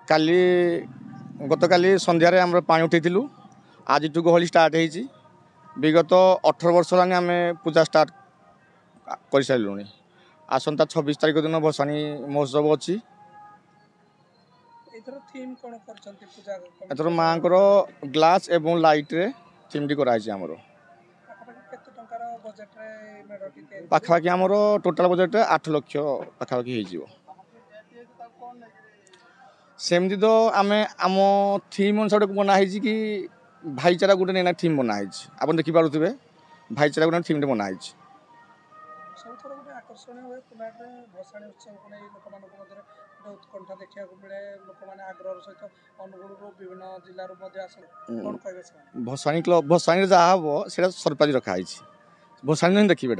काली गतकाली संध्यारे आम पानी उठेलु आज गहली स्टार्ट होती विगत 18 वर्ष लागे आम पूजा स्टार्ट कर सारूँ। आसंता 26 तारिख दिन भसाणी महोत्सव अच्छी। एथर माँ ग्लास एवं लाइट रे थीमटी कराई आमर पाखापाखि आमर टोटाल बजेट 8 लाख पाखापाखि हो। सेमती तो आम आम थीम अनुसार बनाई कि भाईचारा गोटे नैना थीम बनाई आप देखिपे भाईचारा गोटे थीम बनाई। भसाणी क्लब भसाणी जहाँ हम से सरप्राइज रखाई भसाणी देखिए।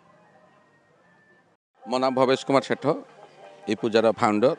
मो नाम भवेश कुमार सेठ ये पूजार फाउंडर।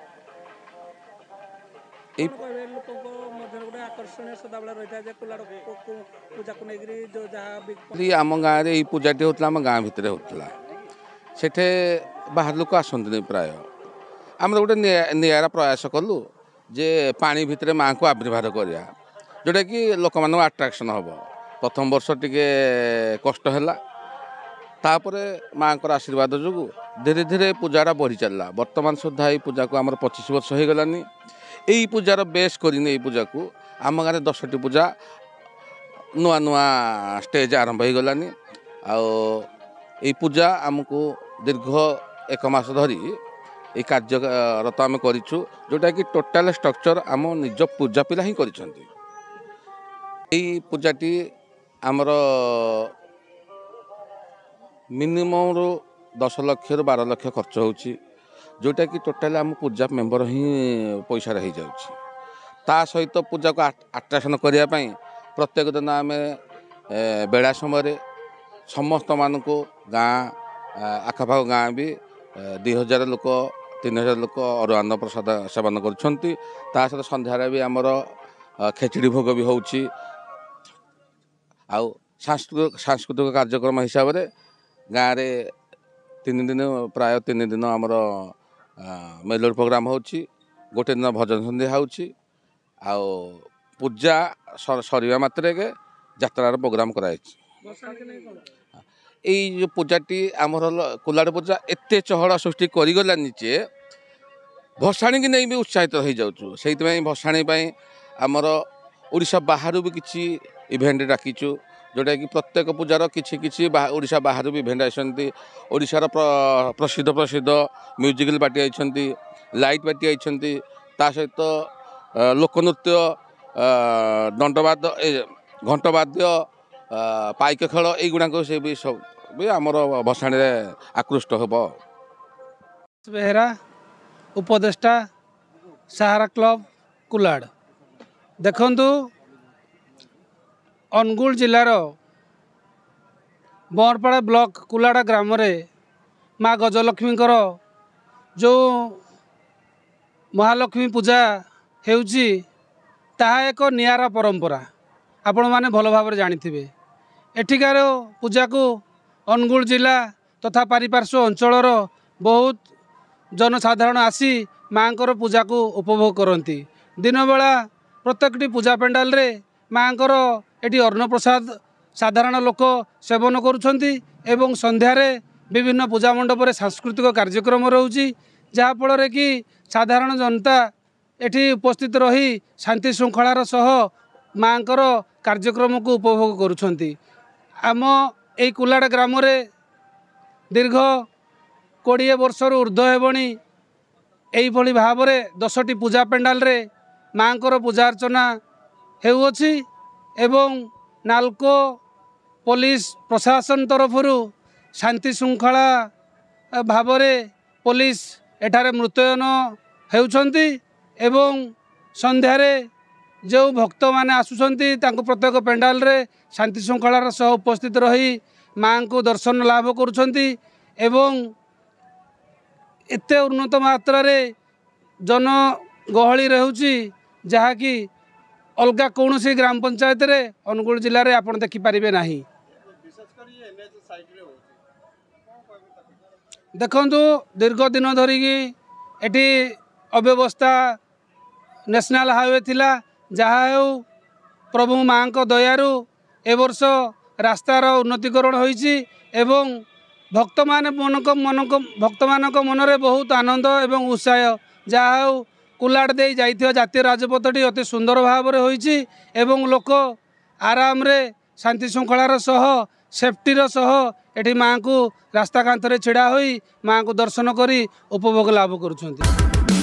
आम गाँव में पूजाटी होता आम गाँ भितर होता सेठे बाहर लोक आसती प्राय आम गोटे निरा प्रयास कलु जे पानी भितर माँ को आविर्भाव करा जोटा कि लोक मान आट्राक्शन हम। प्रथम वर्ष टिके कष्ट है तापर माँ को आशीर्वाद जो धीरे धीरे पूजाटा बढ़ी चलला। वर्तमान सुधा ये पूजा को आम 25 वर्ष हो गलानी। यही पूजार बेस कर पूजा को आम गाँव 10टी पूजा नुआ नुआ स्टेज आरंभ हो गलानी। आई पूजा आमको दीर्घ 1 मास धरी ये कार्यरत आम करूँ जोटा कि टोटाल स्ट्रक्चर आम निज पूजा पिला ही कर। पूजाटी आमर मिनिमम रू 10 लाख रु 12 लाख खर्च होची जोटा कि टोटाल आम पूजा मेंबर ही पैसा रही जाउची। ता सहित पूजा को आट्राक्शन करने प्रत्येक दिन आम बेला समय समस्त मान को गाँ आखपाख गाँ भी 2000 लोक 3000 लोक अरुआन्न प्रसाद सेवन कर। संध्यारे भी आमर खेचड़ी भोग भी होची। सांस्कृतिक कार्यक्रम हिसाब से गाँव में 3 दिन प्राय 3 दिन आमर मेलोडी प्रोग्राम होची। गोटे दिन भजन संध्या होची। पूजा सरिया मात्रे के यात्रार प्रोग्राम कराई। जो पूजाटी आमर कुलाड़ पूजा एते चहड़ा सृष्टि करगलानी जे भसाणी की नहीं भी उत्साहित हो जाऊँ। से भसाणी आमर ओडिशा बाहर भी किसी इवेंट डाकिचु जोटा कि प्रत्येक पूजार किसी किसी ओडिशा बाहर भी इवेंट आसती। ओडिशार प्रसिद्ध प्रसिद्ध म्यूजिकल पार्टी आइछंती, लाइट पार्टी आइछंती, ता सहित लोकनृत्य दंडवाद घंटवाद्य पाइक खेल युवा से भी सब भी आमर भसाणी आकृष्ट हम। बेहरा उपदेष्टा सहारा क्लब कुलाड़ देखंतु अनुगुल जिलार बरपड़ा ब्लॉक कुलाड़ा ग्राम रे माँ गजलक्ष्मी जो महालक्ष्मी पूजा हेउची ताहा एक नियारा परंपरा आपण माने भल भाव जानिथिबे। एठिकार पूजा को अनुगुल जिला तथा पारिपार्श्व अंचलर बहुत जनसाधारण आसी माँ पूजा को उपभोग करती। दिन बेला प्रत्येकटी पूजा पेंडाल रे माँ एटी अन्न प्रसाद साधारण लोक सेवन करुछंती एवं संध्यारे विभिन्न पूजा मंडप रे सांस्कृतिक कार्यक्रम रोची जहाँफल कि साधारण जनता एटी उपस्थित रही शांति श्रृंखलार सह माँ कार्यक्रम को उपभोग करुछंती। आम ए कुलाड़ ग्राम रे दीर्घ 20 वर्षर ऊर्ध्व हेबणी एइभली भाव रे 10टी पूजा पेंडाल रे माँ पूजा अर्चना हेउअछि एवं नालको पुलिस प्रशासन तरफरु शांति श्रृंखला भाव में पुलिस एठारे मुतयन हेउछंती एवं संध्यारे जो भक्त माने आसुछंती तांको प्रत्येक पेंडाल रे शांति श्रृंखलार सह उपस्थित रही माँ को दर्शन लाभ करुछंती एवं एते उन्नत मात्रा रे जन गहली रहउची जहाँकि अलगा कौन सी ग्राम पंचायत रे अनुगुल जिले में आपड़ देखिपारे ना। देखु दीर्घ दिन धरिकी एटी अव्यवस्था ନ୍ୟାସନାଲ୍ ହାଇୱେ ଥିଲା। ଯାହା ହେଉ ପ୍ରଭୁ ମାଆଙ୍କ ଦୟାରୁ ଏ ବର୍ଷ ରାସ୍ତାର ଉନ୍ନତିକରଣ ହୋଇଛି ଏବଂ ଭକ୍ତମାନଙ୍କ ମନରେ ବହୁତ ଆନନ୍ଦ ଏବଂ ଉତ୍ସାହ। ଯାହା ହେଉ କୁଲାଡ଼ ଦେଇ ଯାଇଥିବା ଜାତୀୟ ରାଜପଥଟି ଅତି ସୁନ୍ଦର ଭାବରେ ହୋଇଛି ଏବଂ ଲୋକ ଆରାମରେ ଶାନ୍ତି ଶୃଙ୍ଖଳାର ସହ ସେଫ୍ଟିର ସହ ଏଠି ମାଆଙ୍କୁ ରାସ୍ତା କାନ୍ଥରେ ଛିଡ଼ା ହୋଇ ମାଆଙ୍କୁ ଦର୍ଶନ କରି ଉପଭୋଗ ଲାଭ କରୁଛନ୍ତି।